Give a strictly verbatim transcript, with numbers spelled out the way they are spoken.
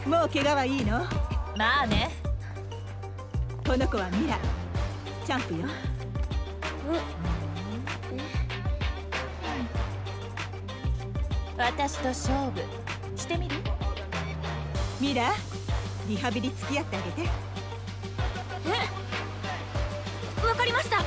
もう怪我はいいの？ まあね。 この子はミラ、チャンプよ。 私と勝負してみる？ ミラ、リハビリ付き合ってあげて。 え、わかりました。